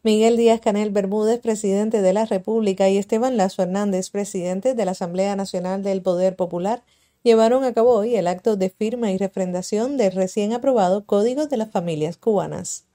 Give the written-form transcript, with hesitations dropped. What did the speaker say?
Miguel Díaz-Canel Bermúdez, presidente de la República, y Esteban Lazo Hernández, presidente de la Asamblea Nacional del Poder Popular, llevaron a cabo hoy el acto de firma y refrendación del recién aprobado Código de las Familias Cubanas.